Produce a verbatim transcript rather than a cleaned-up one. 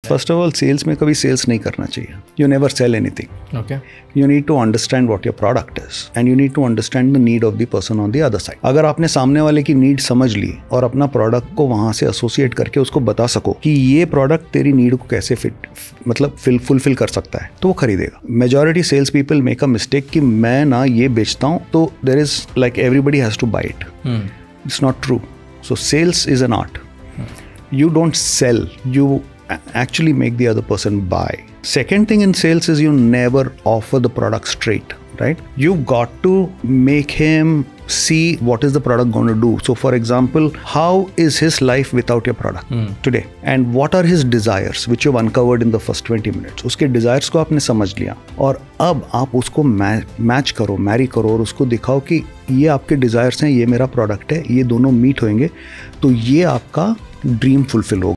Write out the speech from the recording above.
First of all sales में कभी sales नहीं करना चाहिए. You never sell anything. Okay. You need to understand what your product is and you need to understand the need of the person on the other side. अगर आपने सामने वाले की नीड समझ ली और अपना प्रोडक्ट को वहां से एसोसिएट करके उसको बता सको कि ये प्रोडक्ट तेरी नीड को कैसे फिट मतलब फुलफिल कर सकता है, तो वो खरीदेगा. Majority sales people make a mistake कि मैं ना ये बेचता हूँ तो there is like everybody has to buy it. It's not true. So sales is an art. You don't sell, you actually make the other person buy. Second thing in sales is you never offer the product straight, right? You've got to make him see what is the product going to do. So for example, how is his life without your product hmm. today? And what are his desires, which you've uncovered in the first twenty minutes? उसके desires को आपने समझ लिया और अब आप उसको match करो, मैरी करो और उसको दिखाओ कि ये आपके desires हैं, ये मेरा product है, ये दोनों मीट होंगे तो ये आपका ड्रीम फुलफिल होगा.